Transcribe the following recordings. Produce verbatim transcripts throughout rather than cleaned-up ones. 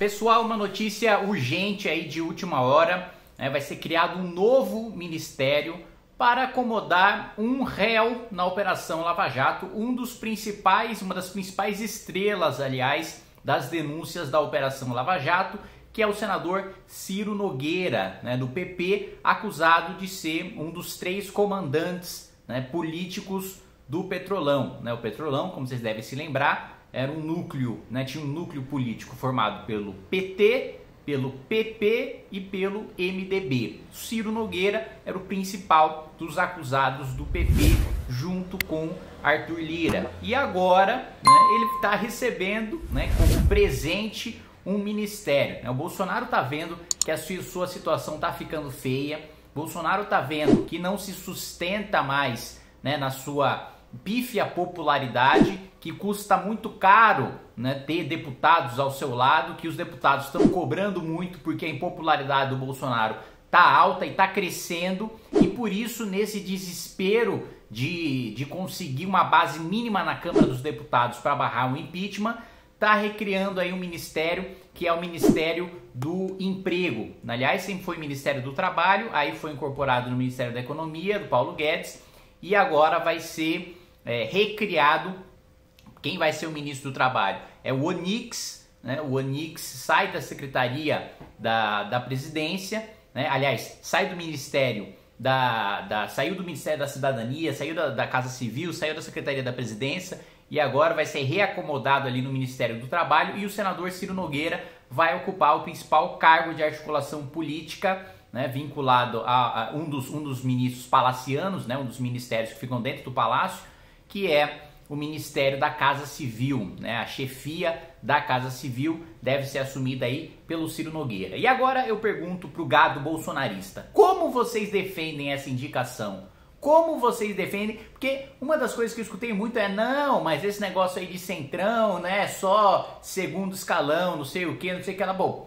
Pessoal, uma notícia urgente aí de última hora, né? Vai ser criado um novo ministério para acomodar um réu na Operação Lava Jato, um dos principais, uma das principais estrelas, aliás, das denúncias da Operação Lava Jato, que é o senador Ciro Nogueira, né, do P P, acusado de ser um dos três comandantes, né, políticos do Petrolão. Né? O Petrolão, como vocês devem se lembrar, era um núcleo, né, tinha um núcleo político formado pelo P T, pelo P P e pelo M D B. Ciro Nogueira era o principal dos acusados do P P, junto com Arthur Lira. E agora, né, ele está recebendo, né, como presente um ministério. O Bolsonaro está vendo que a sua situação está ficando feia. Bolsonaro está vendo que não se sustenta mais, né, na sua pífia popularidade, que custa muito caro, né, ter deputados ao seu lado, que os deputados estão cobrando muito porque a impopularidade do Bolsonaro está alta e está crescendo, e por isso, nesse desespero de, de conseguir uma base mínima na Câmara dos Deputados para barrar o impeachment, está recriando aí um ministério que é o Ministério do Emprego. Aliás, sempre foi o Ministério do Trabalho, aí foi incorporado no Ministério da Economia, do Paulo Guedes, e agora vai ser é, recriado. Quem vai ser o ministro do Trabalho? É o Onyx, né? O Onyx sai da Secretaria da, da Presidência, né? Aliás, sai do Ministério da, da, saiu do Ministério da Cidadania, saiu da, da Casa Civil, saiu da Secretaria da Presidência e agora vai ser reacomodado ali no Ministério do Trabalho, e o senador Ciro Nogueira vai ocupar o principal cargo de articulação política, né, vinculado a, a um, dos, um dos ministros palacianos, né, um dos ministérios que ficam dentro do palácio, que é o Ministério da Casa Civil, né? A chefia da Casa Civil deve ser assumida aí pelo Ciro Nogueira. E agora eu pergunto pro gado bolsonarista, como vocês defendem essa indicação? Como vocês defendem? Porque uma das coisas que eu escutei muito é, não, mas esse negócio aí de centrão, né, só segundo escalão, não sei o que, não sei o que lá. Bom,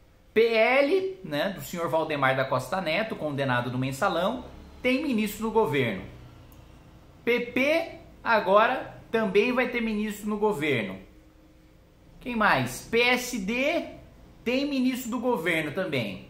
P L, né, do senhor Valdemar da Costa Neto, condenado no mensalão, tem ministro no governo. P P agora também vai ter ministro no governo. Quem mais? P S D tem ministro do governo também.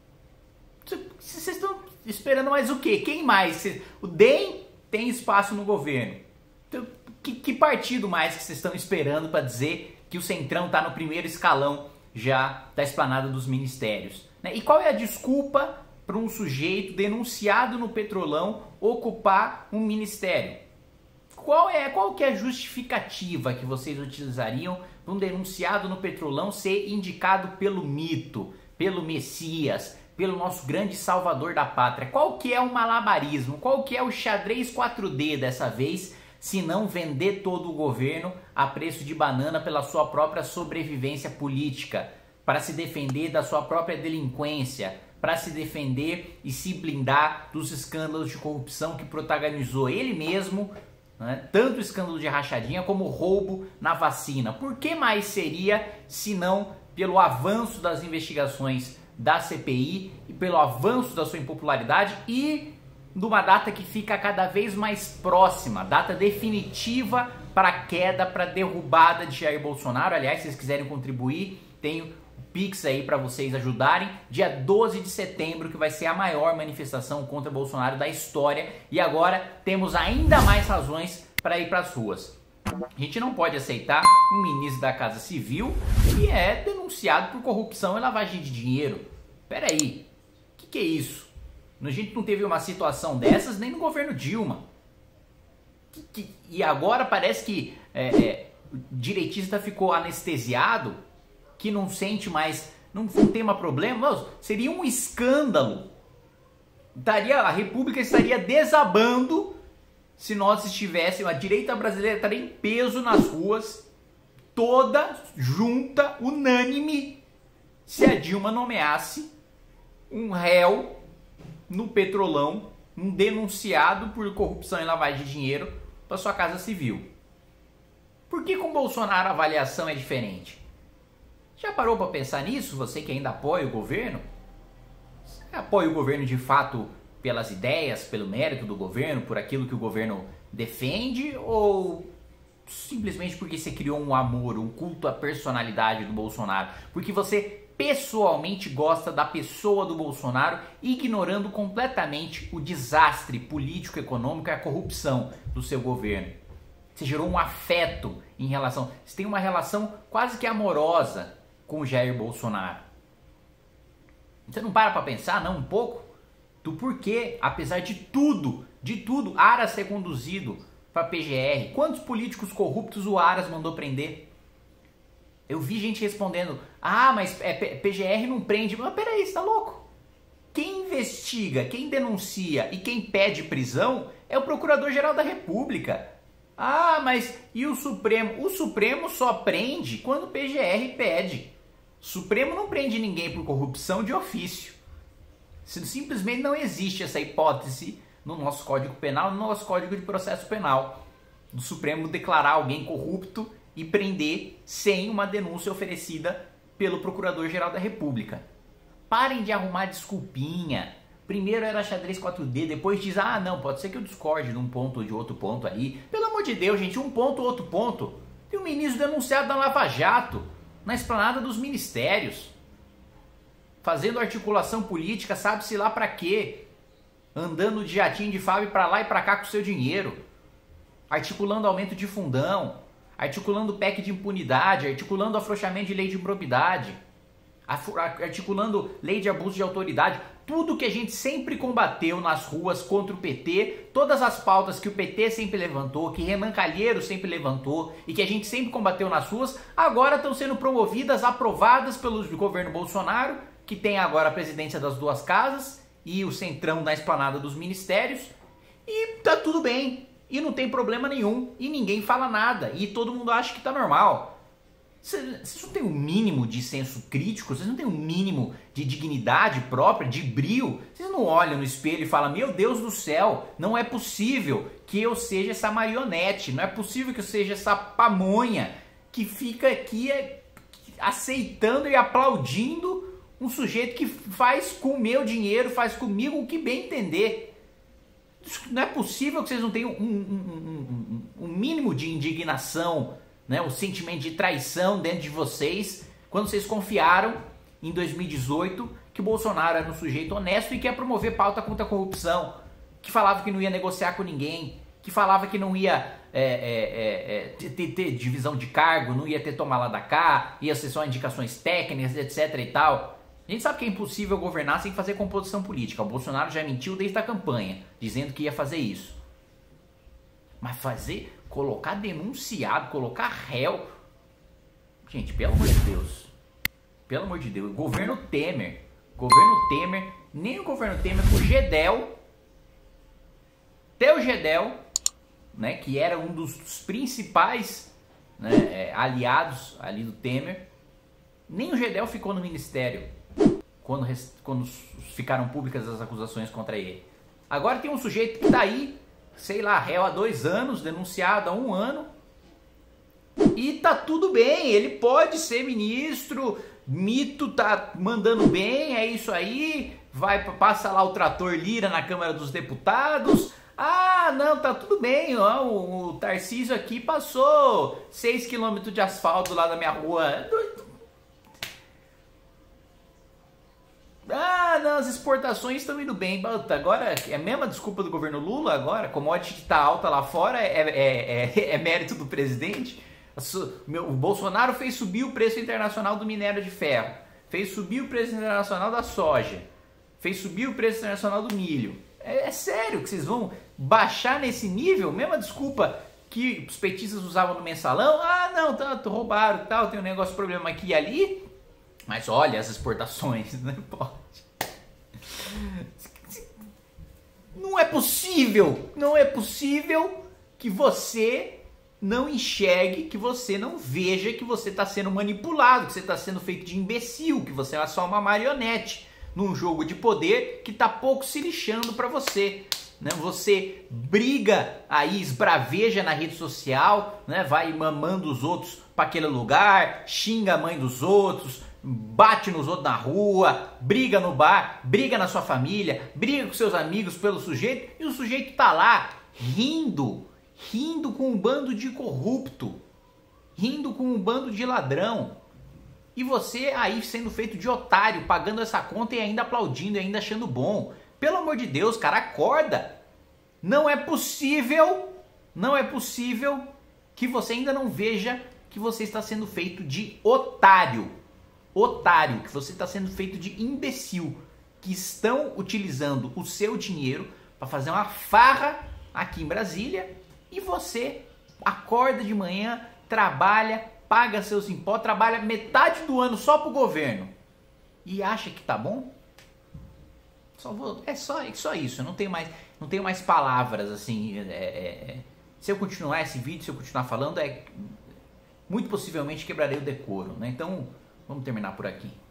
Vocês estão esperando mais o quê? Quem mais? O D E M tem espaço no governo. Então, que, que partido mais que vocês estão esperando para dizer que o Centrão está no primeiro escalão já da esplanada dos ministérios? Né? E qual é a desculpa para um sujeito denunciado no Petrolão ocupar um ministério? Qual é, qual que é a justificativa que vocês utilizariam para um denunciado no Petrolão ser indicado pelo mito, pelo Messias, pelo nosso grande salvador da pátria? Qual que é o malabarismo? Qual que é o xadrez quatro D dessa vez, se não vender todo o governo a preço de banana pela sua própria sobrevivência política, para se defender da sua própria delinquência, para se defender e se blindar dos escândalos de corrupção que protagonizou ele mesmo, né? Tanto o escândalo de rachadinha como o roubo na vacina. Por que mais seria se não pelo avanço das investigações da C P I e pelo avanço da sua impopularidade e numa data que fica cada vez mais próxima, data definitiva para a queda, para a derrubada de Jair Bolsonaro? Aliás, se vocês quiserem contribuir, tem o Pix aí para vocês ajudarem, dia doze de setembro, que vai ser a maior manifestação contra Bolsonaro da história, e agora temos ainda mais razões para ir para as ruas. A gente não pode aceitar um ministro da Casa Civil que é denunciado por corrupção e lavagem de dinheiro. Pera aí, o que, que é isso? A gente não teve uma situação dessas nem no governo Dilma. Que, que, e agora parece que é, é, o direitista ficou anestesiado, que não sente mais, não, não tem mais problema. Não, seria um escândalo. Daria, a República estaria desabando se nós estivéssemos, a direita brasileira estaria em peso nas ruas, toda junta, unânime, se a Dilma nomeasse um réu no Petrolão, um denunciado por corrupção e lavagem de dinheiro para sua Casa Civil. Por que com Bolsonaro a avaliação é diferente? Já parou para pensar nisso? Você que ainda apoia o governo? Você apoia o governo de fato pelas ideias, pelo mérito do governo, por aquilo que o governo defende? Ou simplesmente porque você criou um amor, um culto à personalidade do Bolsonaro, porque você pessoalmente gosta da pessoa do Bolsonaro, ignorando completamente o desastre político-econômico e a corrupção do seu governo. Você gerou um afeto em relação... Você tem uma relação quase que amorosa com o Jair Bolsonaro. Você não para pra pensar, não, um pouco? Do porquê, apesar de tudo, de tudo, Aras ser conduzido para P G R. Quantos políticos corruptos o Aras mandou prender? Eu vi gente respondendo, ah, mas é, P G R não prende. Mas peraí, você tá louco? Quem investiga, quem denuncia e quem pede prisão é o Procurador-Geral da República. Ah, mas e o Supremo? O Supremo só prende quando o P G R pede. O Supremo não prende ninguém por corrupção de ofício. Simplesmente não existe essa hipótese no nosso Código Penal, no nosso Código de Processo Penal, do Supremo declarar alguém corrupto e prender sem uma denúncia oferecida pelo Procurador-Geral da República. Parem de arrumar desculpinha. Primeiro era xadrez quatro D, depois diz, ah não, pode ser que eu discorde de um ponto ou de outro ponto aí. Pelo amor de Deus, gente, um ponto ou outro ponto. Tem um ministro denunciado na Lava Jato, na esplanada dos ministérios, fazendo articulação política, sabe-se lá pra quê, andando de jatinho de Fábio pra lá e pra cá com o seu dinheiro, articulando aumento de fundão, articulando P E C de impunidade, articulando afrouxamento de lei de improbidade, articulando lei de abuso de autoridade, tudo que a gente sempre combateu nas ruas contra o P T, todas as pautas que o P T sempre levantou, que Renan Calheiros sempre levantou e que a gente sempre combateu nas ruas, agora estão sendo promovidas, aprovadas pelo governo Bolsonaro, que tem agora a presidência das duas casas e o centrão na esplanada dos ministérios, e tá tudo bem, e não tem problema nenhum, e ninguém fala nada, e todo mundo acha que tá normal. Vocês não têm um mínimo de senso crítico? Vocês não têm um mínimo de dignidade própria, de brio? Vocês não olham no espelho e falam, meu Deus do céu, não é possível que eu seja essa marionete, não é possível que eu seja essa pamonha que fica aqui aceitando e aplaudindo um sujeito que faz com o meu dinheiro, faz comigo o que bem entender. Não é possível que vocês não tenham um, um, um, um mínimo de indignação, né, o sentimento de traição dentro de vocês, quando vocês confiaram em dois mil e dezoito que o Bolsonaro era um sujeito honesto e que ia promover pauta contra a corrupção, que falava que não ia negociar com ninguém, que falava que não ia é, é, é, ter, ter divisão de cargo, não ia ter tomar lá da cá, ia ser só indicações técnicas, etc e tal. A gente sabe que é impossível governar sem fazer composição política. O Bolsonaro já mentiu desde a campanha, dizendo que ia fazer isso. Mas fazer... Colocar denunciado, colocar réu. Gente, pelo amor de Deus. Pelo amor de Deus. Governo Temer. Governo Temer. Nem o governo Temer, o Gedel. Até o Gedel, né, que era um dos, dos principais, né, é, aliados ali do Temer. Nem o Gedel ficou no ministério quando, quando ficaram públicas as acusações contra ele. Agora tem um sujeito que tá aí, sei lá, réu há dois anos, denunciado há um ano, e tá tudo bem, ele pode ser ministro, mito tá mandando bem, é isso aí, vai, passa lá o trator Lira na Câmara dos Deputados, ah, não, tá tudo bem, ó, o, o Tarcísio aqui passou seis quilômetros de asfalto lá na minha rua. Ah, não, as exportações estão indo bem. Agora, é a mesma desculpa do governo Lula agora? Commodity está alta lá fora, é, é, é, é mérito do presidente? O Bolsonaro fez subir o preço internacional do minério de ferro, fez subir o preço internacional da soja, fez subir o preço internacional do milho. É, é sério que vocês vão baixar nesse nível? Mesma desculpa que os petistas usavam no mensalão? Ah, não, tanto roubaram e tal, tem um negócio, problema aqui e ali. Mas olha as exportações, né? Pode. Não é possível, não é possível que você não enxergue, que você não veja que você está sendo manipulado, que você está sendo feito de imbecil, que você é só uma marionete num jogo de poder que está pouco se lixando para você. Né? Você briga aí, esbraveja na rede social, né? Vai mamando os outros para aquele lugar, xinga a mãe dos outros, bate nos outros na rua, briga no bar, briga na sua família, briga com seus amigos pelo sujeito, e o sujeito tá lá rindo, rindo com um bando de corrupto, rindo com um bando de ladrão. E você aí sendo feito de otário, pagando essa conta e ainda aplaudindo e ainda achando bom. Pelo amor de Deus, cara, acorda. Não é possível, não é possível que você ainda não veja que você está sendo feito de otário. Otário, que você está sendo feito de imbecil. Que estão utilizando o seu dinheiro para fazer uma farra aqui em Brasília. E você acorda de manhã, trabalha, paga seus impostos, trabalha metade do ano só pro governo e acha que tá bom? Só vou, é só, é só isso, eu não tenho mais, não tenho mais palavras assim. É, é, se eu continuar esse vídeo, se eu continuar falando, é muito possivelmente quebrarei o decoro, né? Então vamos terminar por aqui.